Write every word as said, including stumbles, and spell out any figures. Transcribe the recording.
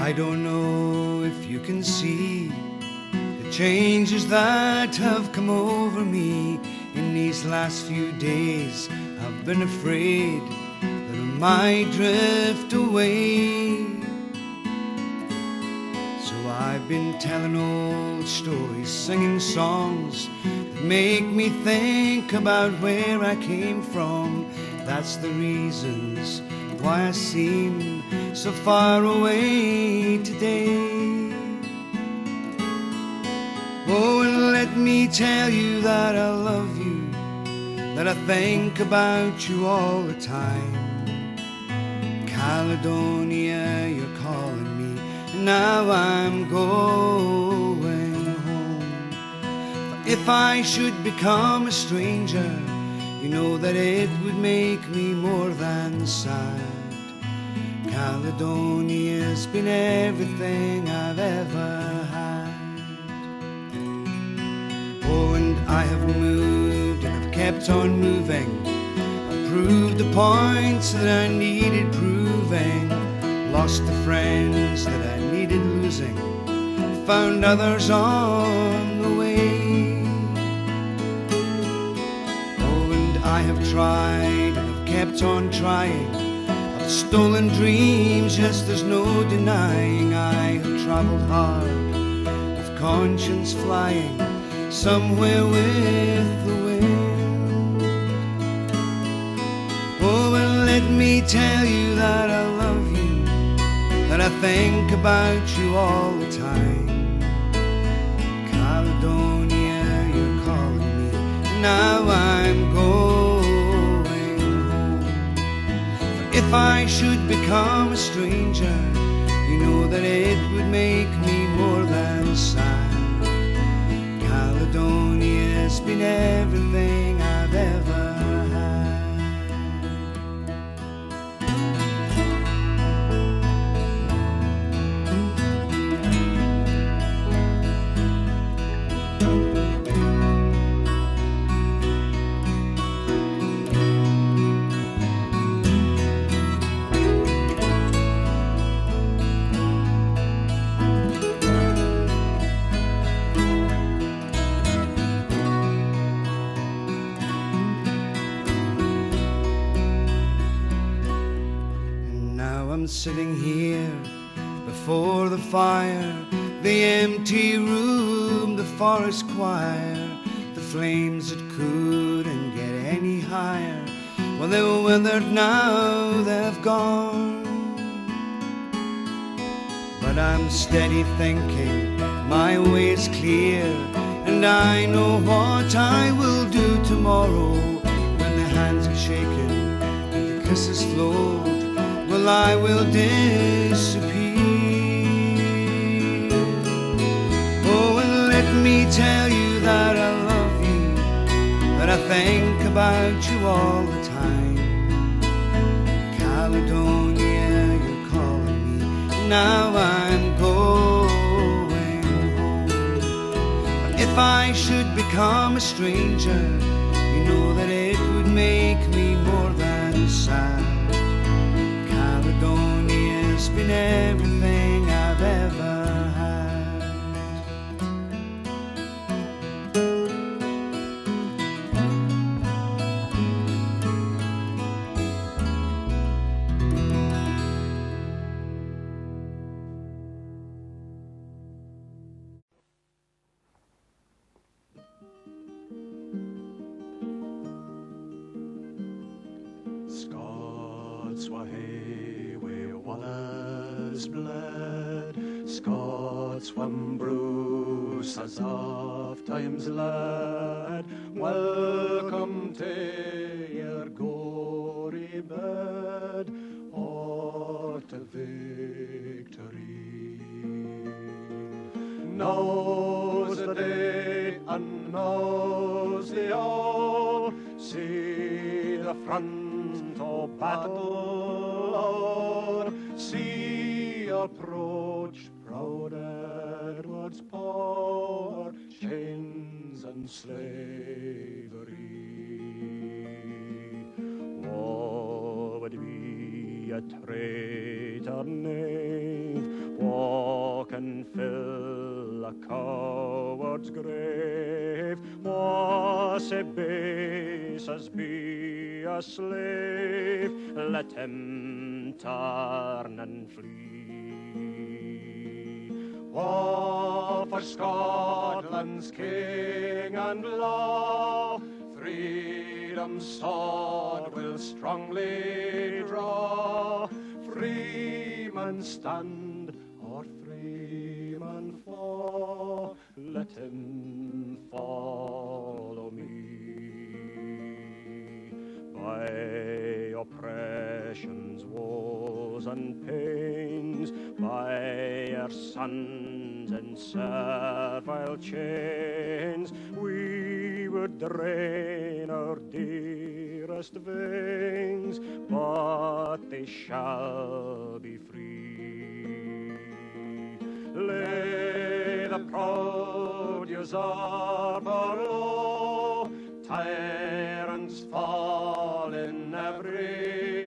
I don't know if you can see the changes that have come over me in these last few days. I've been afraid that I might drift away, so I've been telling old stories, singing songs that make me think about where I came from. That's the reasons why I seem so far away today. Oh, and let me tell you that I love you, that I think about you all the time. Caledonia, you're calling me, and now I'm going home. For if I should become a stranger, you know that it would make me more than sad. Caledonia's been everything I've ever had. Oh, and I have moved and I've kept on moving. I've proved the points that I needed proving, lost the friends that I needed losing, found others on the way. I have tried and I've kept on trying. I've stolen dreams, yes, there's no denying. I have travelled hard with conscience flying somewhere with the wind. Oh, and let me tell you that I love you, that I think about you all the time. Caledonia, you're calling me, now I'm going. If I should become a stranger, you know that it would make me more than sad. Caledonia's been everything I've ever I'm sitting here before the fire, the empty room, the forest choir, the flames that couldn't get any higher. Well, they were withered, now they've gone. But I'm steady thinking, my way is clear, and I know what I will do tomorrow. When the hands are shaken and the kisses flowed, well, I will disappear. Oh, and let me tell you that I love you, that I think about you all the time. Caledonia, you're calling me, now I'm going home. But if I should become a stranger, you know that it would make me more than sad. Caledonia's been everything I've ever had. Scots were hae wi' Wallace bled, Scots whan Bruce as oft times led. Welcome to your gory bed, or to victory. Now's the day and now's the hour, see the front of battle, or see approach proud Edward's power, chains and slavery. What would be a traitor knave? What and fill a coward's grave. Was it base as be a slave? Let him turn and flee. War for Scotland's king and law, freedom's sword will strongly draw. Freeman stand or freeman fall, let him follow me. By oppression's woes and pains, by our sons in servile chains, we would drain our dearest veins, but they shall be free. Lay the proud usurper